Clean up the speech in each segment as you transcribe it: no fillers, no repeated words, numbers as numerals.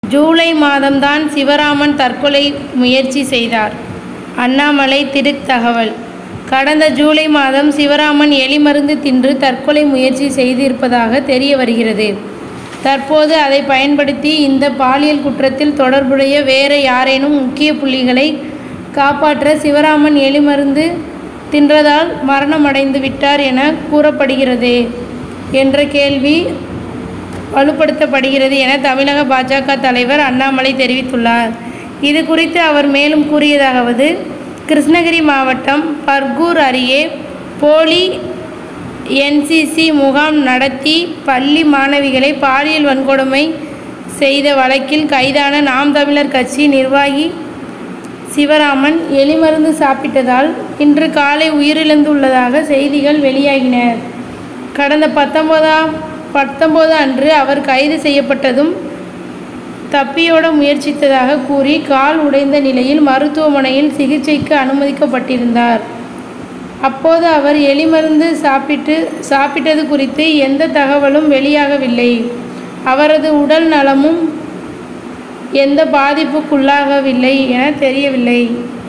ஜூலை மாதம்தான் சிவராமன் தற்கொலை முயற்சி செய்தார். அண்ணாமலை திடுக் தகவல். கடந்த ஜூலை மாதம் சிவராமன் எலி மருந்து தின்று தற்கொலை முயற்சி செய்திருப்பதாக தெரிய வருகிறது. தற்போது அதை பயன்படுத்தி இந்த பாலியல் குற்றத்தில் தொடர்புடைய வேறு யாரேனும் முக்கிய புள்ளிகளை காப்பாற்ற சிவராமன் எலி மருந்து தின்றதால் மரணமடைந்து விட்டார் என கூறப்படுகிறது என்ற கேள்வி வலுப்படுத்தப்படுகிறது என தமிழக பாஜக தலைவர் அண்ணாமலை தெரிவித்துள்ளார். இது குறித்து அவர் மேலும் கூறியதாவது: கிருஷ்ணகிரி மாவட்டம் பர்கூர் அருகே போலி என்சிசி முகாம் நடத்தி பள்ளி மாணவிகளை பாலியல் வன்கொடுமை செய்த வழக்கில் கைதான நாம் தமிழர் கட்சி நிர்வாகி சிவராமன் எலிமருந்து சாப்பிட்டதால் இன்று காலை உயிரிழந்துள்ளதாக செய்திகள் வெளியாகின. கடந்த 19 அன்று அவர் கைது செய்யப்பட்டதும் தப்பியோட முயற்சித்ததாக கூறி கால் உடைந்த நிலையில் மருத்துவமனையில் சிகிச்சைக்கு அனுமதிக்கப்பட்டிருந்தார். அப்போது அவர் எலிமருந்து சாப்பிட்டது குறித்து எந்த தகவலும் வெளியாகவில்லை. அவரது உடல் நலமும் எந்த பாதிப்புக்குள்ளாகவில்லை என தெரியவில்லை.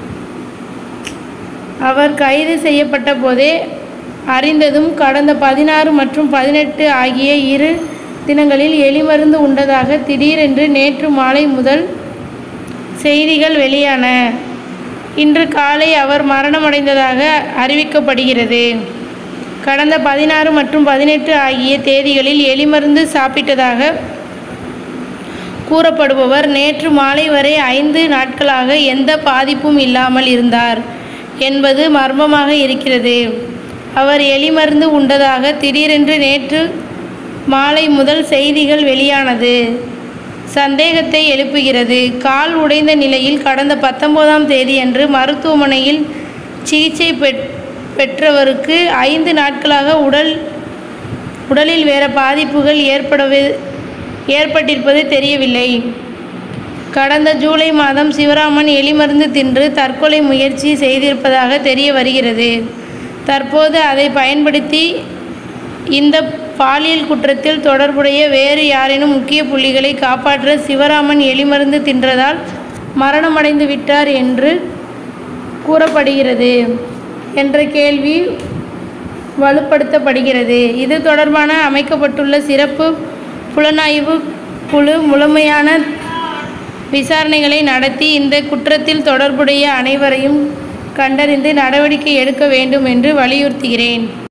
அவர் கைது செய்யப்பட்ட போதே அறிந்ததும் கடந்த 16 மற்றும் 18 ஆகிய 2 தினங்களில் எலிமருந்து உண்டதாக திடீரென்று நேற்று மாலை முதல் செய்திகள் வெளியான. இன்று காலை அவர் மரணமடைந்ததாக அறிவிக்கப்படுகிறது. கடந்த 16 மற்றும் 18 ஆகிய தேதிகளில் எலிமருந்து சாப்பிட்டதாக கூறப்படுபவர் நேற்று மாலை வரை 5 நாட்களாக எந்த பாதிப்பும் இல்லாமல் இருந்தார் என்பது மர்மமாக இருக்கிறது. அவர் எலிமருந்து உண்டதாக திடீரென்று நேற்று மாலை முதல் செய்திகள் வெளியானது சந்தேகத்தை எழுப்புகிறது. கால் உடைந்த நிலையில் கடந்த 19ஆம் தேதியன்று மருத்துவமனையில் சிகிச்சை பெற்றவருக்கு 5 நாட்களாக உடலில் வேறு பாதிப்புகள் ஏற்பட்டிருப்பது தெரியவில்லை. கடந்த ஜூலை மாதம் சிவராமன் எலிமருந்து தின்று தற்கொலை முயற்சி செய்திருப்பதாக தெரிய வருகிறது. தற்போது அதை பயன்படுத்தி இந்த பாலியல் குற்றத்தில் தொடர்புடைய வேறு யாரேனும் முக்கிய புள்ளிகளை காப்பாற்ற சிவராமன் எலிமருந்து தின்றதால் மரணமடைந்து விட்டார் என்று கூறப்படுகிறது என்ற கேள்வி வலுப்படுத்தப்படுகிறது. இது தொடர்பான அமைக்கப்பட்டுள்ள சிறப்பு புலனாய்வு குழு முழுமையான விசாரணைகளை நடத்தி இந்த குற்றத்தில் தொடர்புடைய அனைவரையும் கண்டறிந்து நடவடிக்கை எடுக்க வேண்டும் என்று வலியுறுத்துகிறேன்.